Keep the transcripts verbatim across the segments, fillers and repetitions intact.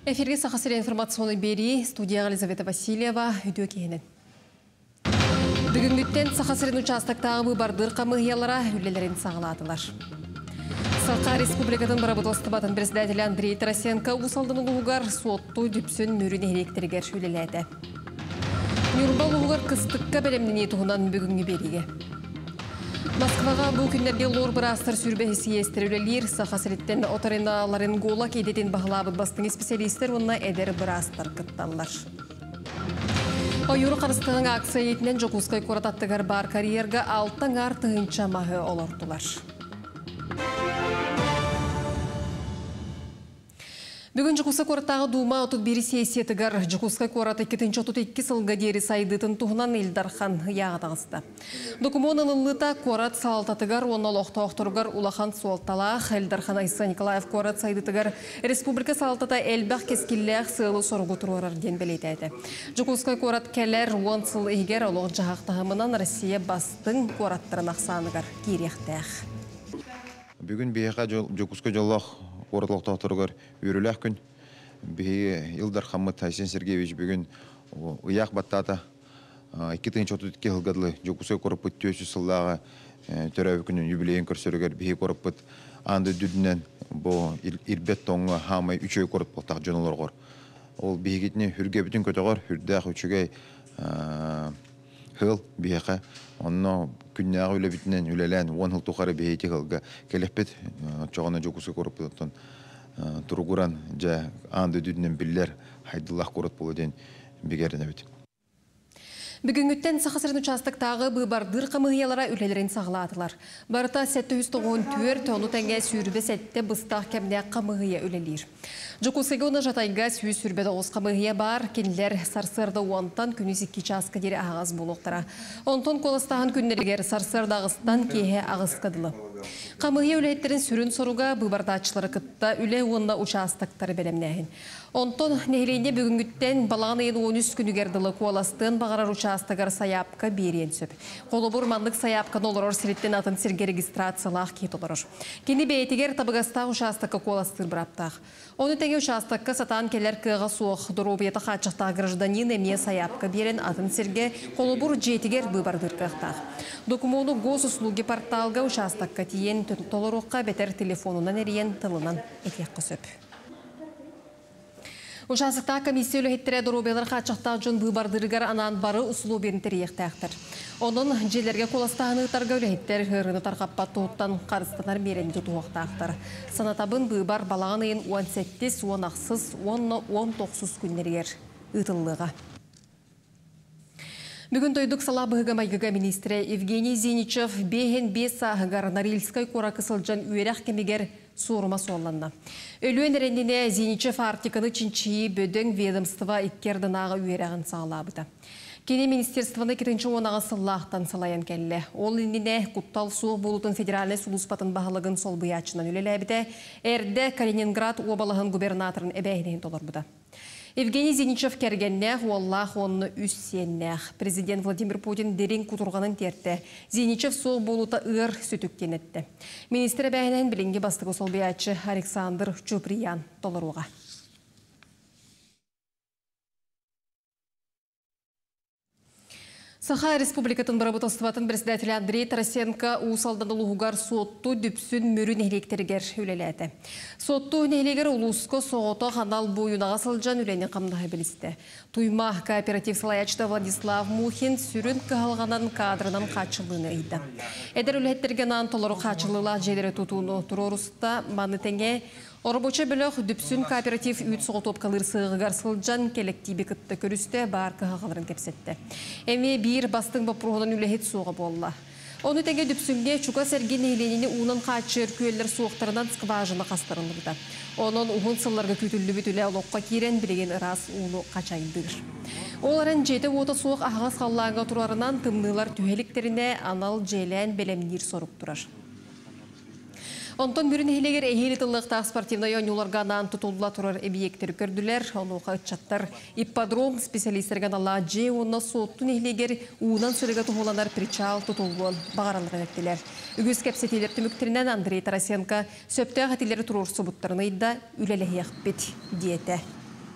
Эфирге сақасыры информационный бери, студия Елизавета Васильева, үйді кейінен. Бүгінгіттен сақасырын участықтағы бардыр қамығиялара үлелерін сағыладылар. Сақа Республикатын барабыдылыстыбатын председателі Андрей Тарасенко ұсалдың ұлығар суотты дүпсін мөрін әректірігер үлеләді. Нюрбал ұлығар қыстыққа бәлемнен етуғынан бүгінгі береге. Москваға бұл күндерге лор бірастыр сүрбәхесі естірілелер, сақасыреттен отарыналарын гола кейдетін бағылабыд бастың специалистер онына әдер бірастыр күтталар. Ойыры қарыстығын акция етінен Жокускай қорататтығар бар карьерға алтын артығынша мағы олортылар. Бүгін Жокускай қораттағы Дума отыз бир сессиятығар Жокускай қораты екінші отыз екі сылға дері сайдытын тұғынан Илдархан яғадағысты. Документын ұлыта қорат салтатығар, оны лоқта оқтырғар Улахан суалталақ, Илдархан Айса Николаев қорат сайдытығар Республика салтата әлбәқ кескілләқ сылы сорғы тұрғарар ден білетәді. Жокускай қорат кәлер он сыл егер олық жағақтағымынан Россия бастың қораттырын ақсанығар керектәқ. Бүгін бейіға Жокускай жолақ Оратлықта тұрғыр өріләк күн. Бейі Илдар Хаммад Тайсен Сергеевич бүгін ұяқ баттата екі мың отыз екі ғылғадылы Жокускай қорып бұт төсі сыллаға төрәуі күнін юбилейін көрсөрігер бейі қорып бұт анды дүдінен бұл ирбет тоңы хамай үшөй қорып бұлтақ жонылар қор. Ол бейі кетіне хүрге бүтін көтіғар, хүрдәқ үшігей хыл бейіға. Онно күннәғы үлі бітінен үлелән он хыл тұқары бейеті ғылға келеппет чоғына Жокускай қорып бұдықтан тұрғыран жа анды дүдінен білдер хайдылақ қорып болу ден бігерін әбет. Бүгінгіттен сақасырын участықтағы бұбардыр қамығиялара үлелерін сағыладылар. Барыта сәтті жүз тоғын төрт, оны тәңге сүрбе сәтті бұстақ кәміне қамығия үлелер. Жокускайға оны жатайға сүйіз сүрбеді оғыз қамығия бар, кенілер сарсырды уантан күніз екі часқа дері ағыз болуқтара. Онтон қолыстағын күннергер сарсырды ағыстан кейе ағызқадылы. Қамығия үлеттерін сүрін соруға бұбардачылары қытта үле онына участықтары бәлемнәйін. Онтон нәйлейінде бүгінгіттен балағын ең он үш күнігерділі қоластығын бағарар участығар саяпқа берен сөп. Қолы бұрмандық саяпқан олырор сіреттен атын сірге регистрациялақ кет олырыр. Кені бәйтігер табығастақ участыққа қоластығыр бұраптақ. Оны тәңе участыққа сатан келер кыға суық дұробеті қачықтақ гражданин әме саяпқа берен атын сірге қолы бұр жетігер бұбардыр қықтақ. Документу госуслуги порталға участыққа тиен толыруққа бетер телефонынан әрен тылынан етек қысып. Участықта комиссия үліхеттірі дұрубелер қачықтақ жон бұбардырығар анан бары ұсылу берін тіріектәқтір. Оның желерге қоластағынықтарға үліхеттер ғырыны тарқаппа тұғыттан қарыстанар беренді тұғықтақтыр. Санатабын бұбар балағын ең он сегіз, он ақсыз, он тоғыз күннергер ұтылыға. Бүгін тойдық сала бұғыға майғыға министрі Евгений Зеничев бейін бес ағығар Норильскай қора қысылжан үйерақ кемегер суырма соланна. Өлуен әрендіне Зеничев артиканы чинчии бөдің ведомства иккердің аға үйерағын сағалабыды. Кене министерстваны кетінші онаға сыллақтан салаян кәлі. Ол иніне құттал суық болутын федеральный сулуспатын бағылығын сол бұячынан өлелі әбіде, әрді Калининград обалығын губернаторын әбәйінен толырбыды. Евгений Зеничев кергеннәқ, Уаллах онны үс сеннәқ. Президент Владимир Путин дерен құтырғанын терті. Зеничев соқ болута ұр сөтіктен етті. Министр бәйінен білінге бастығы сол бәйатшы Александр Чуприян толыруға. Саха Республикатын барабытылстыватын председателі Андрей Тарасенко ұсалдан ұлығығар сотту дүпсін мөрін әректерігер үлеләді. Сотту нәйлегер ұлысқы соғыты қанал бойынаға сылжан үләне қамдағы білісті. Туйма кооператив салаячты Владислав Мухин сүрін қағалғанан кадрынан қачылыны еді. Әдір үләттерген антолары қачылыла желері тұтуыны тұрорыста маны тәңе Орбоча бөліқ дүпсін кооператив үйт соғытып қалыр сығығар сылжан коллективі күтті көрісті бар қағаларын кепсетті. Әме бір бастың бапырғынан үләхет соғы болла. Оны тәңе дүпсінге чуға сәрген еленені ұнын қачыр күйелер суықтарынан скважына қастарынлығды. Оның ұғын сылларға күтілі бүтілі олыққа керен білеген ырас ұлы қачайындығыр. Оларын жеті оты суық ағас қаллаңға тұрарынан тымнылар түйеліктеріне анал желән бәлемнер соруп тұрар. Онтон бүрін хелегер әйелетіліқта спортивный ойнуларға нан тұтылыла тұрар әбиектері көрділер. Оны қайтшаттар ипподром специалистерген алла же онына соттың хелегер уынан сөрегі тұғыланар причал тұтылуын бағаралығын өттілер. Үгіз кәпсетелер түміктерінен Андрей Тарасенко сөпті ағатилері тұрор сұбыттарыны идда үлелі яқпет диеті.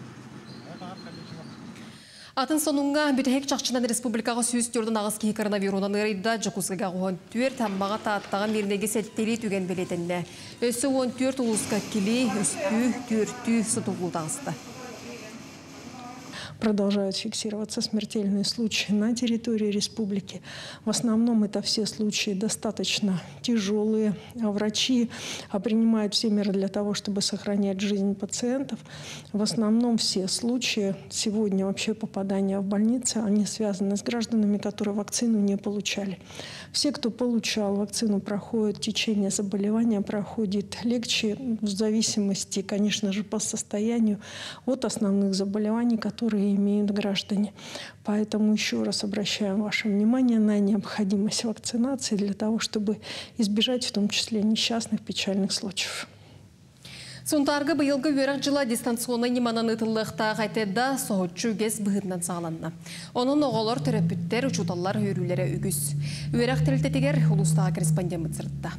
Атын сонунга бүтәһек чакчынан республикага сүз төрдөн агыс ки коронавирунан ырыйда жокузга он төрт таммага тааттаган мирнеге сеттери түген белетенне. Өсө он төрт улуска кили үстү төртү сутулуудагысты. Продолжают фиксироваться смертельные случаи на территории республики. В основном это все случаи достаточно тяжелые. Врачи принимают все меры для того, чтобы сохранять жизнь пациентов. В основном все случаи сегодня вообще попадания в больницы, они связаны с гражданами, которые вакцину не получали. Все, кто получал вакцину, проходят течение заболевания, проходит легче в зависимости, конечно же, по состоянию от основных заболеваний, которые имеют граждане. Поэтому еще раз обращаем ваше внимание на необходимость вакцинации для того, чтобы избежать в том числе несчастных печальных случаев. Сонтаргы быйылгы өрәк жыла дистанционный неманан ытыллықта қайтеда соғытчу гез бұғытнан сағаланна. Оның оғалар төрөпүттер учуталлар өрілері үгіз. Өрәк тәлтетігер ұлыстағы корреспондент мұтсыртта.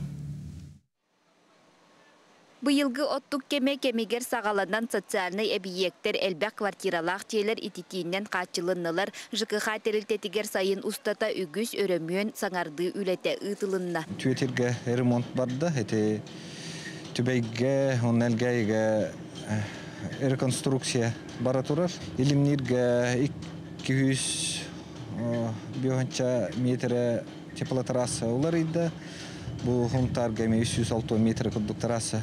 Быйылгы оттук кеме кемегер сағаланан социальный объекттер әлбәк квартиралақ тейлер ититиінен қачылыннылар ЖКХ тәрілтетігер сайын устата үгіз өрөмүйен саңарды үләті ұтылынна. Түйетірге ремонт барды, әте түбәйге, оннәлгәйге реконструкция бара турар. Илимнирге iki yüz метр теплотрасса олар иді. Бұл хунтарга үч жүз алты метр күрдік трасса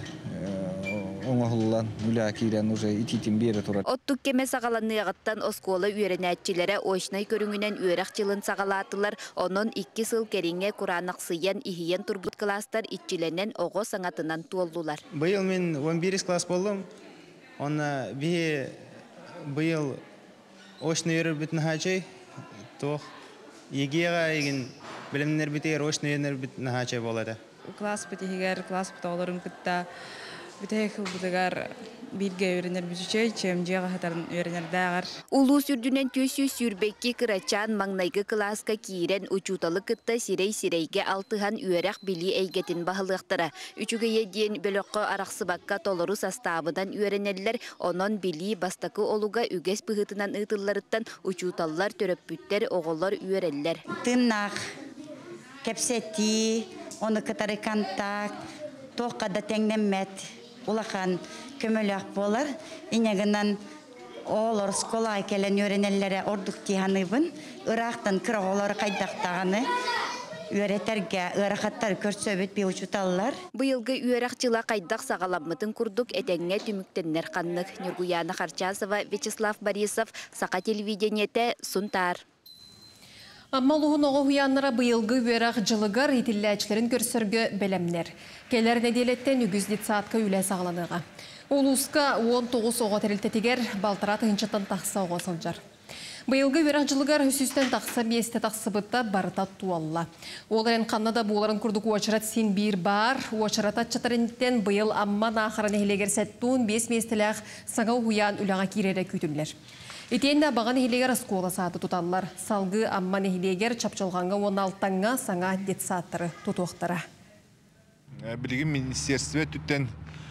оңғылан үлі кирен уже ититин бері турар. Оттук кеме сағаланныяғыттан осколы үйренәтчілері ойшынай көріңінен үйрәқ жылын сағалатылар, onun iki сыл кереңе құранақсыян ихиен турбут кластар итчіленен оғы саңатынан туолдулар. Быйыл мен он биринчи класс болдым. Оны бі быйыл ойшынай үйрер бүтін хачай, тоқ егеға еген білімнер бітер ойшынай үйрер бүтін хачай болады. Класс бітігер, класс бұтағылырын күтті. Бүтәйік бұтығар бирге үйренер бүзічей, чем жеға хатарын үйренер дағар. Улу сүрдінен төсі сүрбекке кырачан маңнайғы класска киирен учуталы кытта сирей-сирейге алтыған үйерақ били әйгетін бағылықтыра. Үчіге еден бөліққа арақсыбаққа толыру састабыдан үйренерлер, онон били бастақы олуға үгес бұғытынан ұтыларыттан учуталлар төрөппүттер оғылар үйрелер. Тыннақ, кепсети, оны кытары контакт, тоққада тәңнеммет. Улахан көмөлөк болар. Инегінен олар скола келен үйренелері ордық тиханыбын. Ирақтан кырағолары қайдақтағаны үйретерге ырақаттар көрсөбіт бей учуталылар. Бұйылғы үйерақ жыла қайдақ сағаламмытын күрдік әтәңе түміктеннер қаннық. Нұргуяна Харчасова, Вячеслав Борисов, Сақа телевидениеті, Сунтар. Аммалуғын оғы хуяннара бұйылғы өрәқ жылығар етілләчілерін көрсіргі бәлемнер. Келер неделеттен үгіздет саатқа үлә сағыланыға. Улуска он тоғыз оға тәрілтетігер балтыра тұхынчаттан тақса оға сылжар. Бұйылғы өрәқ жылығар үсістен тақса бесте тақсы бұтта барыта туалла. Оларын қаннада боларын күрдік уачырат сен бір бар, уачырата чатарынттен бұйыл амман ақырын әхілегер сәттуын бес местіләқ саңау хуян үләға керері күтілер. Итенде баған ehilегер аскола сааты тұталылар. Салғы амман ehilегер чапчылғанға он алтаңға саңа дет сааттары тұтуқтара. Білген министерстве түттен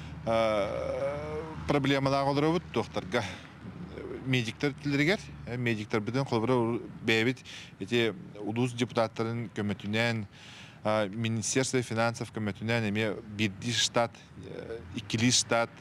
проблемалар олар өт тоқтарға. Медиктер тілдергер, медиктер бізден қолбыра бәйбет, ете улус депутаттарын көмөтінен, министерство финансов көмөтінен, еме бірді штат, икілі штат,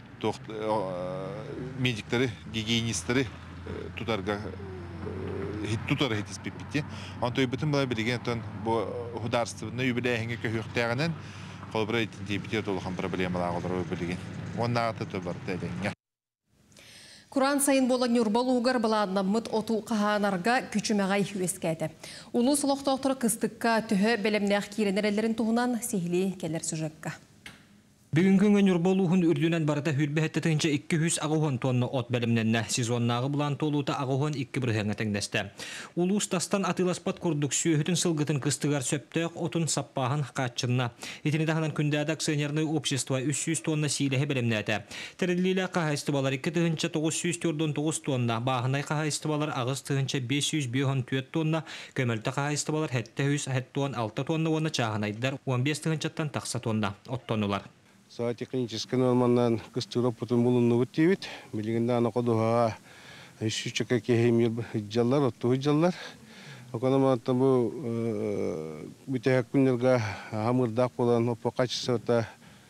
медиктері, гигиенистері, тутарга тутар хитис пипити. Он той бүтін бұлай білген тон бұл хударствыны үбіләйінгі көхіқтәғінен қолбыра итинтебітер толыған проблемалар олар өбілген. Онна аты төбір тәліңге. Kur'an sayın bolan yurbal uğar baladına mıt otu qahanarga küçümağay hüveskədi. Ulu suluq doktoru kıstıqqa tühü belemnəq kirenerelerin tuğunan sihli keller süjekka. Бүгінгі нүрболуғын үрдінен барыта хүрбәхетті тыңча iki yüz ағуғын тонны от бәлімненне сезоннағы бұлан толуыта ағуғын iki бірғаңа тәңдәсті. Улу ұстастан атыласпат күрдік сүйіхітін сылғытын кыстығар сөптіғ отын саппағын қатчынна. Етіні дағынан күндәді акционерный общество үч жүз тонна силіхі бәлімнәді. Тәрілілі қағайстыбалар iki тығынча тоғыз жүз төрт тоғыз тонна, бағынай қағайстыбалар ағыз тығынча бес жүз төрт тонна, көмілті қағайстыбалар хәтті жүз алты тонна оны чағынайдар он бес тығынчаттан тақса тонна от тоннулар. Со технический норманнан кыстырып потом булунну бит. Билгенде аны кодуга Üstüçeke kehimir hıccalar, otu hıccalar. Okanamatta bu bütehek günlerge hamırdak olan o kaçsa da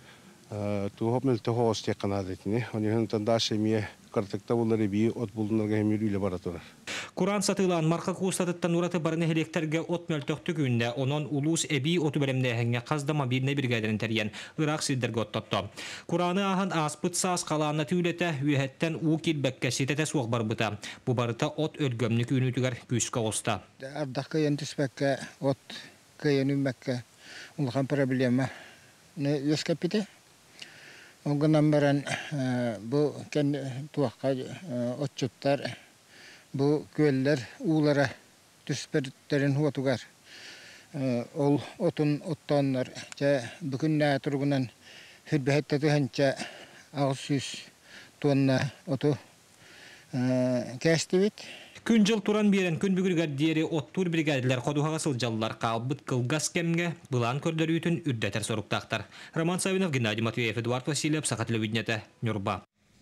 tu hopmel te host yakanadetini. Onu hıntan da şemiye kartıkta bunları bir ot bulunlarga hemir üyle baratolar. Kur'an satılan marka kustatıttan uratı barını helekterge ot möltöktü günde onun ulus ebi otu bölümde henge kazdama birine brigaderin teriyen Irak silderge ottotto. Kur'an'ı ahan aspıt sağız kalağına tüylete üyetten uğkil bekkesitete soğuk barbıta. Bu barıta ot ölgömlük ünütüger güçka osta. Ardakka yentüsbekke ot kıyönümbekke ulkan problema ne yüskepite. Ondan beri bu kendi tuğakka otçutlar bu göller uğlara düspertlerin huatugar. Ol otun ottanlar. Bugün ne turgunan hürbehette tühence ağız yüz tonna otu kestivit. Küncil turan biren kün bügürger diğeri ottur brigadiler koduha sıljallar kalbıt kılgas kemge bulan körleri ütün ürdeter soruktaqtar. Roman Savinov, Gennadiy Matveyev, Eduard Vasilyev, Sakatlı Vidnete, Nurba.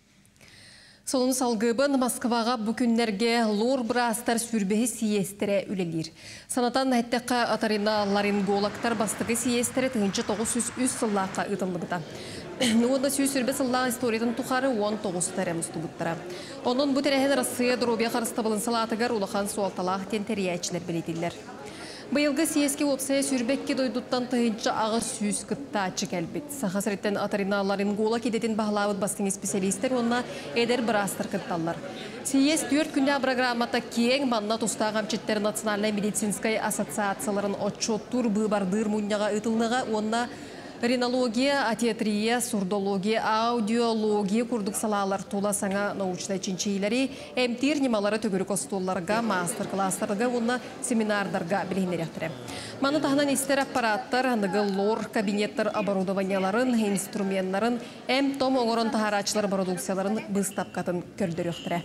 Solunu salgıbın Moskvaga bu günlerge lor brastar sürbehi siyestere ülelir. Sanatan netteqa atarina laringolaktar bastığı siyestere tığınca dokuz yüz üç sıllaqa ıdınlıbıda. Onda süy sürbe sıllağı istoriyatın tukarı on dokuz taremuz tubuttıra. Onun bu terehen Rossiya Drobiya qarıstabılın salatıgar ulaqan sualtalaq tenteriyaçiler belirtildiler. Bayılgı siyeski opsaya sürbekki doyduttan tığınca ağı süz kıtta açık elbet. Sahasıritten atarinaların gola kedetin bağlavıd bastın spesialistler onunla eder brastır kıttallar. Siyes dört günde programmata keng manna tustağam çetler Naциональной медицинской ассоциацияларын отчеттур быбардыр муньяға ытылныға онна ринология, атиатрия, сурдология, аудиология курдук салалар тула саңа научный чинчилери, эмтир немалары төгірік остолларға, мастер-класстарға, онна семинардарға білгенеректірі. Маны тағынан истер аппараттар, анығы лор, кабинеттер оборудованияларын, инструментларын, эм том оңырын тахарачылар продукцияларын быстапқатын көрдіректірі.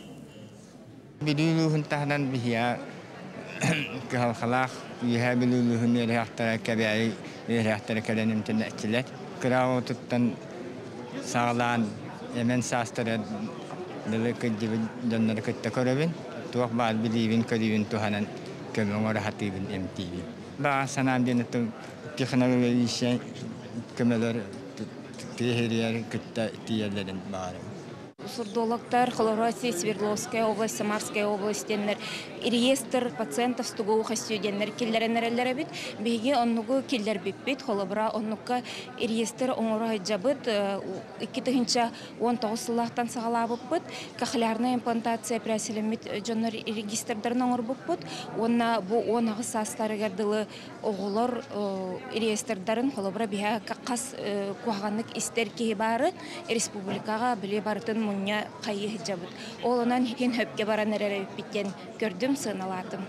Bilülühün tağından bihiya kıhalxalaq, bihiya bilülühün erhaqtara kəbəyi erhaqtara kələnim tənəkçilər. Kırağı tuttan sağlan, emen sastara dılı kıcıbı dönləri kıtta körəbin. Tuaq bağlı biliyvin körüvin tuhanan kömün orahatıyvin emtiyvin. Bağa sanam denetun texnoloji işe kömələr tehiriyər kıtta tiyerlərin bağırım. Сурдологтар Холороссия, Свердловская область, Самарская область, реестр пациентов с тугоуха студенттер киллеренереллер бит. Беги оннугу киллер биппит, холобра оннукка реестр оңора жабыт, икки тыгынча он тогуз сыллахтан сагалабып бит. Кахлярная имплантация пряселемит жоннор регистрдарын оңор буппут. Онна бу он агыс састарыгар дылы оголор реестрдарын холобра биха кас куаганнык истер кихи бары республикага биле бартын муня кайы жабыт. Олонан хин хөпке баран эререп биттен көрдүм, сыналатым.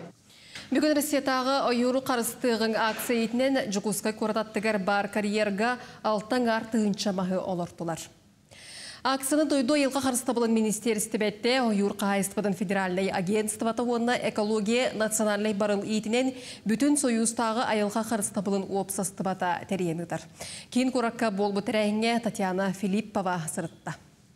Бүгін Россиятағы ойыру қарыстығын акциятінен жүгізгі көрдаттығар бар карьерға алтын артығынша мағы олыртылар. Акцияны дойду елға қарыстабылын министерсті бәтті ойыр қағайыстыбыдың федеральный агентстваты онына экология национальный барыл етінен бүтін союзтағы айылға қарыстабылын опсастыбата тәренігдір. Кейін көракка болбы тәрәйінге Татьяна Филиппова сырытта.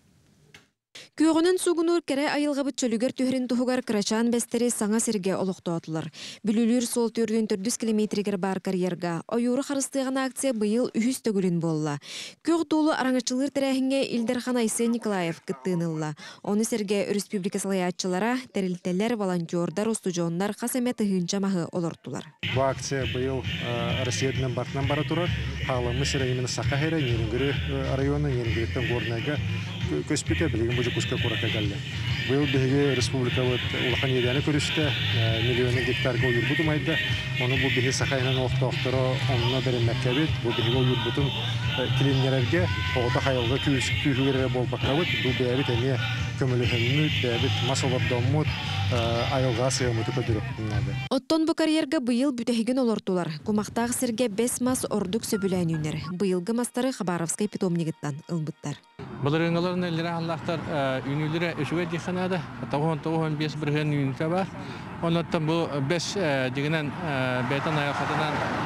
Күйгөнен сугунур кере айылға бүтчөлүгер түхрин тухугар крачан бестери саңа серге олуқтуатылар. Бүлүлүр сол түрден төрдүс километригер бар карьерга. Ойуру харыстыган акция быйыл үхүс төгүлүн болла. Көк тулу араңычылыр терехинге Илдерхан Айсе Николаев кыттыынылла. Оны серге республика салаятчылара, терилтелер, волонтердар, устужондар хасеме тыгынча махы олортулар. Бу акция быйыл Россияден бартынан бара турар. Халымы сера именно Сахахера, Нерингүрі районы, Нерингүріттен горнайга көспете билеген бұжы күске қорақа кәлі. Бұл бігі республика улахан едәні көрісті миллионы гектарға ойыр бұдым айды. Оны бұл бігі Сахайынан оқты-оқтыры онына берін мәккәбет. Бұл бігі ойыр бұдым келемнерерге оғыта қайылға күйгірері бол баққабыт. Бұл бәбіт әне көмілі хүнміт, бәбіт масалабдамыт, айылға сығымыты көдіріп. Оттон бұл карьерға бұйыл бүтәхіген олортулар. Кумақтағы серге бес мас ордук сөбілән үнер. Бұйылғы мастары Хабаровскай питомнигіттан ылбыттар. Баларыңаларын әлері Аллахтар үнілері үшіге дейханады. Тоғын-тоғын бес бірген үйінті бар. Онаттан бұл бес дегенен бәйтан аяқатынан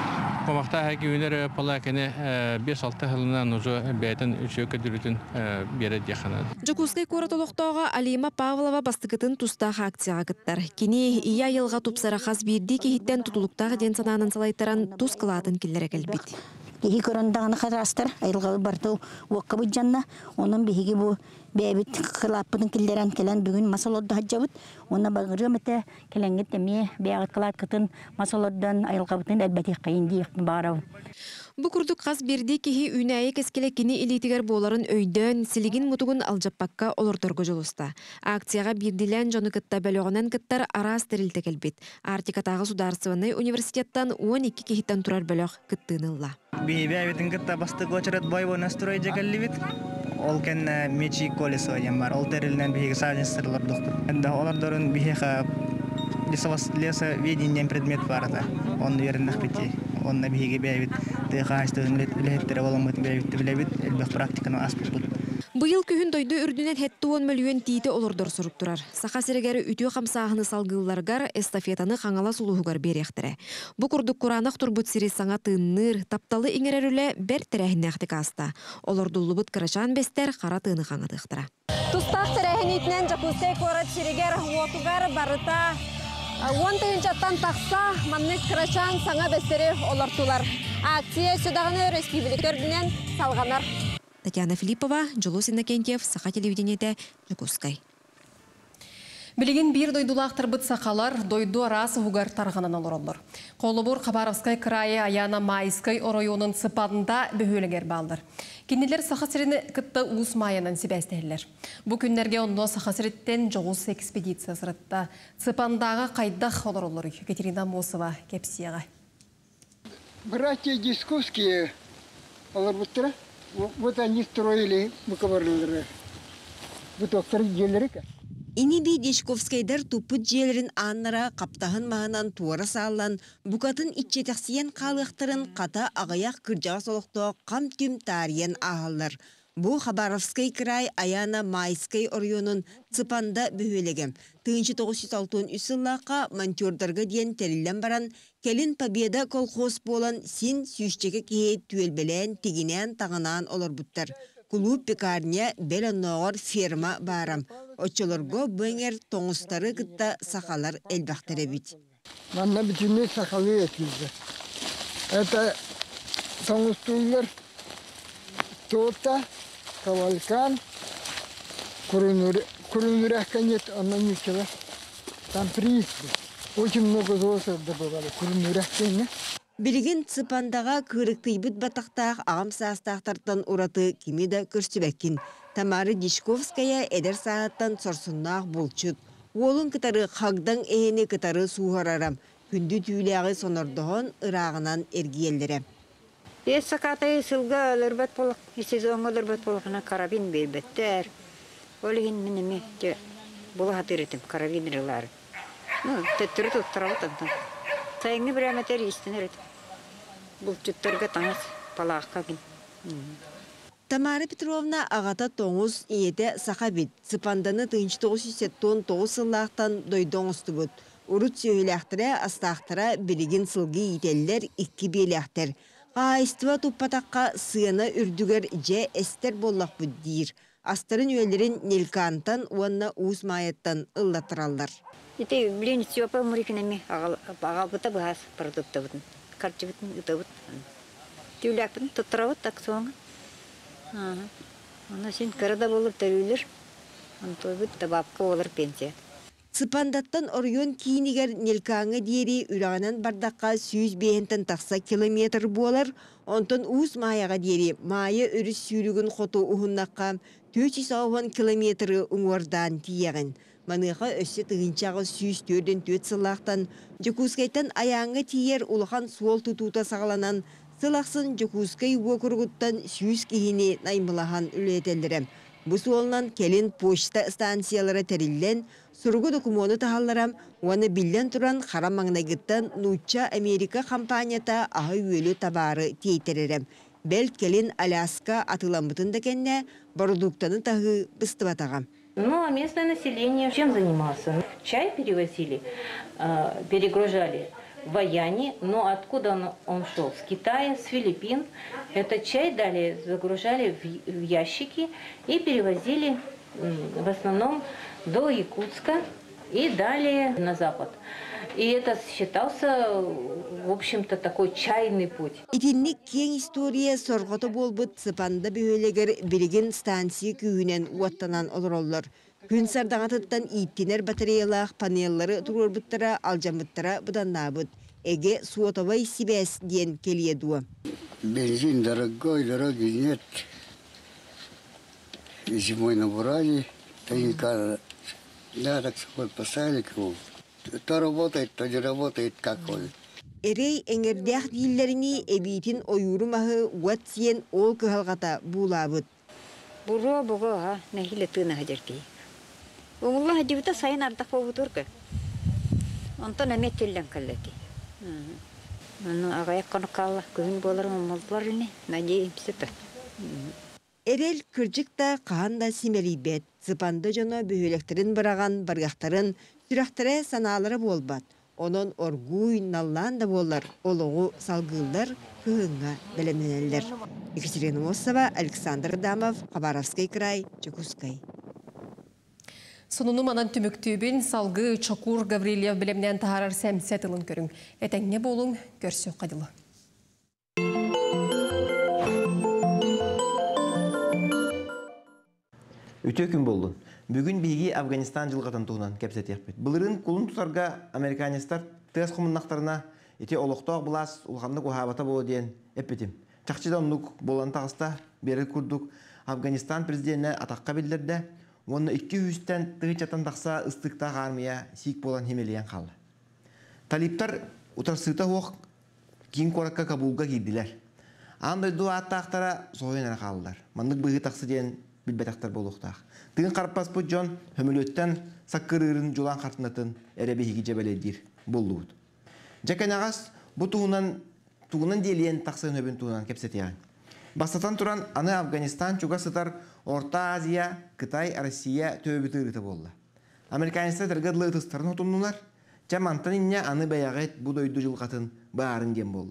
Комақта әке өнер палакene беш алты жылынан уже бәйтін үшөкі дүрітін бері дияқанады. Жокускай коратолықтауға Алима Павлова бастықытын тұстағы акцияға кыттар. Кені ия елға тупсара қаз берді кехеттен тұтылықтағы ден сананын салайтаран тұз қылатын келлері кәлбет. Беги көрөндаганы кадастыр, айылгалы бартыл уакка бу жанна, онун беги бу бебит кылаппын килдерен келен бүгүн масалодда хаджабыт, онна багыры мете келенгет теме беягыт кылат кытын масалоддан айылгабытын элбети кайын дейик барабы. Бу курдук каз берди кихи үнайы кескеле кини илитигер боларын өйдөн силигин мутугун алжаппакка олорторго жолуста. Акцияга бирдилен жону кытта бөлөгөнөн кыттар арас терилте келбит. Артикатагы Сударственный университеттан он эки кихиттен турар бөлөг кыттыынылла. Бейбәбитин кытта бастык очерет бойбо настрой жекелибит. Ол кен мечи колесо ямар. Ол терилнен биһиги саженстерлар доктор. Энде олардын биһига лесоведение ведением предмет барда. Он вернах пити. Он на биһиги бейбит. Быйыл күһүн дойду үрдүнен хеттуон мөлүен тиите олордор суруктурар. Саха сирегери үтүө камсаахыны салгылларгар эстафетаны хаңала сулуһугар берехтере. Бу курдук куранах турбут сири саңа тыынныр, тапталы иңерерүле бер терехиннехтик аста. Олордуллубут кырачан бестер кара тыыны хаңадыктыра. Тустах терехинитнен Жокускай корат сирегер уотугар барыта он тыгынчаттан тақса маннык кырачан саңа бестери олортулар. Акция Судағаны республиктердінен салғанар. Татьяна Филиппова, Жолос Иннокентьев, Саха телевидениеде, Жокускай. Билеген бир дойдулақтыр бұт сақалар дойду арасы угар тарғанан олырылыр. Қолыбур Хабаровскай крайы Аяна Майскай оройонын сыпадында бөхөлігер балдыр. Кенелер сақасырыны кытты уыз майынан себәстәлілер. Бұ күнлерге онно сақасырыттен жоғыз экспедиция сырытта. Сыпандағы қайдақ олырылыр. Екатерина Мосова, Кепсияға. Братья Дисковские, вот они строили мукабарлары. Вот доктор Генрика. Иниби Дишковскайдар тупут желерин аннара каптахын мағынан туара саллан, букатын итчетексиен қалықтырын қата ағаяқ кыржаға солықтоо қам түм тариян ағалар. Бу Хабаровскай край Аяна Майскай орионун цыпанда бөхөлегем. тысяча девятьсот шестьдесят үч сыллаққа монтёрдарға дейін терилен баран, келин Победа колхоз болан син сүйшчеге кейт түелбелен тегінен тағынан олар бұттар. Клуб пекарня белоноғыр ферма барам. Очолорго бөңер тоңыстары кытта сақалар элбақтары бит. Манна бүтінне сақалы етілді. Это тоңыстулар тота, кавалкан, курунуряхканет, она ничего. Там приезды. Очень много золота добывали, курунуряхканет. Билигин цыпандаға кырыктыйбыт батақтақ ағам састақтартан ураты кемеді көрсібәккін. Тамары Дишковская эдер сағаттан сорсыннақ болчыт. Олын кытары қағдан әйіне кытары суғарарам. Күнді түйіліғі сонордығын ырағынан әргиелдері. Бес сақатай сылға өлірбәт болық, сезон өлірбәт болықына карабин бейбеттер. Олығын мініме бұл хатырытым, карабин рылары. Төттірі тұттыра отантан. Тайыңы бір әмәтер естінер еді. Бұл жүттірге таңыз палаққа кен. Тамара Петровна ағата тоңыз иеті сақа бет. Сыпанданы тысяча девятьсот сексен тоғыз сыллақтан дойдың ұсты бұд. Урут сөйләқтірі астақтыра білігін сылғы етелілер ikki беләқтір. Қайыстыва тұппатаққа сыяна үрдігер же әстер боллақ бұд дейір. Астарын өйлерін нелкантан уанна уыз майаттан ыллатыралар. Ите блин сёпа мурикинами агабыта бахас продукты бутын. Карчы бутын ыта бут. Тюляк бутын тоттыра бут так соң. Ана сен кырда болуп төрүлөр. Антой бут табапка олар пенсия. Цыпандаттан орьон кийинигер нелкаңы диери үрағанан бардаққа сүйіз бейінтін тақса километр болар. Онтон уыз маяға диери майы өріс сүйрігін қоту ұхыннаққа төрт жүз километрі ұңордан тиегін. Маныға өсі тығынчағы сүйіз төрден төт сылақтан, Жокускайтан аяңы тиер улахан суол тұтута сағаланан, сылақсын Жокускай уокургуттан сүйіз кейіне наймылахан үлетелдірі. Бұ суолынан келін почта станциялары тәрілден, сұрғы докумоны тағаларам, оны білден тұран қарамаңнайгыттан Нуча Америка компанията ағы өлі табары тейтерерім. Бәлт келін Аляска атыламытын дәкенне, продуктаны тағы быстыбатағам. Ну, а местное население чем занимался? Чай перевозили, перегружали. Ваяне, но откуда он, он шел? С Китая, с Филиппин. Этот чай далее загружали в, в ящики и перевозили м, в основном до Якутска и далее на запад. И это считался, в общем-то, такой чайный путь. Итинник кең история сорғаты болбыт сыпанда бөөлегер билигин станция күйінен уаттанан олороллар. Күн сардағатыттан иттинер батареялақ панеллары турорбыттара алжамыттара бұданнабыт. Эге суотовай сибэс ден келиедуа. Бензин дорогой, дороги нет. Зимой набрали, тайника, да, так сказать, поставили круг. То работает, то не работает, как он. Эрей эңердях диллерини эбитин ойурумахы уатсиен ол кыхалгата булабыт. Буро буго ха, нехиле тына хажерки. Умулла хажибта сайын ардак болбутурка. Онтон эметеллен каллеки. Аны агай конкалла күн болар мамаллар ини, надеемся та. Эрел кыржыкта каанда симелибет, зыпанды жоно бөһөлектерин бараган баргактарын сүрәхтере санаалары болбат. Онон оргуй наллан да болар, ологу салгылдар кыһыңга беленелер. Екатерина Мосова, Александр Дамов, Хабаровский край, Чекускай. Сонуну манан түмүктүүбүн салгы Чокур Гаврилев билемнен тахарар сәмсет ылын көрүң. Этеңне болуң көрсө кадылы. Үтө күн болдун. Бүгүн биги Афганистан жылгатын тугунан кепсет яппыт. Былырын кулун тутарга американистар тез комуннактарына эти олоктоок булас улханны кухабата боло диен эппетим. Чакчыдан нук болан тагыста бери курдук Афганистан президентине атакка билдирди. Оны iki yüzden тыгычатан такса ыстыктак армия сик болан хемелиен калды. Талиптар утарсыта хуак кийин коракка Кабулга кирдилер. Андай дуаттактара союнара калдылар. Мандык быгы таксы диен билбетактар болуктак. Тыгын карпас бу жон хөмөлөттөн саккырырын жулан картынатын эребеги жебеледир болдубут. Жаканагас бу туунан туунан делиен таксын хөбүн туунан кепсетиян. Бастатан туран аны Афганистан чугасытар Орта Азия, Кытай, Россия төбүтүрүтө болду. Американецтер тергедлы тыстарын отумнулар. Жамантан инне аны баягыт бу дойду жылгатын баарын ген болду.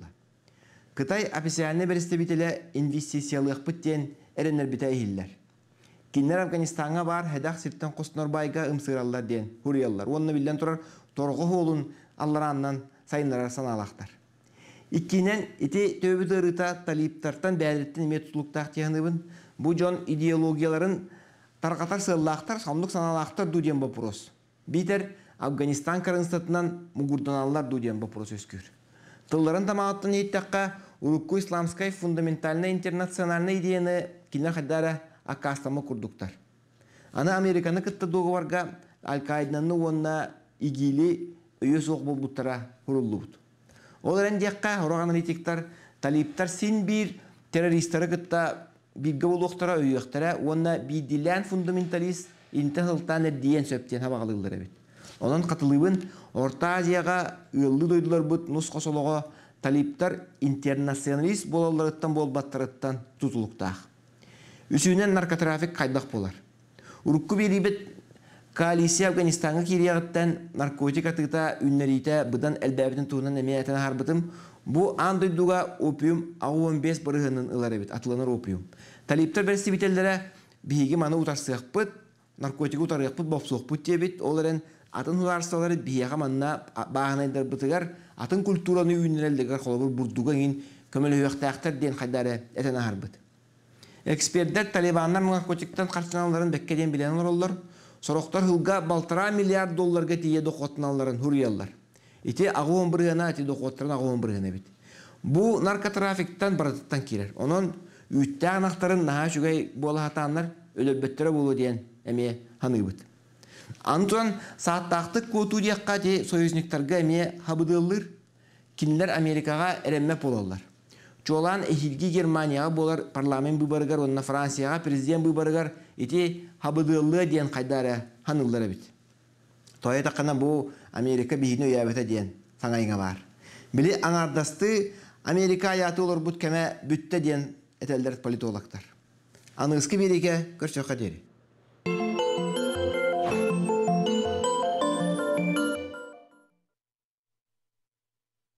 Кытай официальный представителе инвестициялык бүттен эренер битайхиллер. Кинлер Афганистанга бар хедах сирттен костнор байга ымсыраллар ден хурияллар. Онны билден турар торго холун аллараннан сайынлар саналактар. Иккинен ити төбүтүрүтө талиптартан бәдеттен метутлуктак тегенибин бу жон идеологияларын таркатар сыллактар, самдык саналактар дуден вопрос. Битер Афганистан карынстатынан мугурданаллар дуден вопрос өскүр. Тылларын тамааттан еттакка урукку исламскай фундаментальный интернациональный идеяны кинер хаддара акастамы курдуктар. Аны Американы кытты договорга Аль-Каиданы онна игили өйөс оқ болбуттара хуруллубут. Оларын декка хороган аналитиктар талиптар син бир террористтары кытта бирге болуктара өйөктара онна бидилен фундаменталист интехылтан эрдиен сөптен хабагалылар эбит. Онон катылыбын Орта Азияга ыылды дойдулар бут нус косолого талиптар интернационалист болаларыттан болбаттарыттан тутулуктаах. Үсүүнен наркотрафик кайдак болар. Урукку берибет коалиция Афганистанга кириягыттан наркотик атыта үннерите быдан элбәбитин туунан эмиятен харбытым. Бу андойдуга опиум он беш барыгынын ылар эбит, атыланар опиум. Талиптар берси бителлере биги маны утарсыакпыт, наркотик утарыакпыт, бопсуакпыт дебит, оларын атын хуарсалары бияга манна баагынайдар бытыгар, атын культураны үйнелелдегер холобур бурдуга ин көмөлөйөктактар ден хайдары этен харбыт. Эксперттер талибандар наркотиктан каршыналарын беккеден билен олар, сороктар хылга балтара миллиард долларга тие докотналарын хурияллар. Ити агуон бырыгына ити докоттарын агуон бырыгына бит. Бу наркотрафиктан баратыттан кирер. Онон үттән актарын наха шугай болахатаннар өлөбөттөрө болу диен эме ханыйбыт. Антон сааттактык коту диякка ти союзниктарга эме хабыдыллыр, кинлер Америкага эреммеп болалар. Чолан эхилги Германияга болар парламент выборыгар, онна Францияга президент выборыгар ити хабыдыллы диен кайдары ханыллары бит. Тоя такана бу Америка бихини өйәбеті ден саңайыңа бар. Білі аңардасты Америка аяты олар бұт кәмә бүтті ден әтелдер политологтар. Аныңызғы береке көрсөқа дері.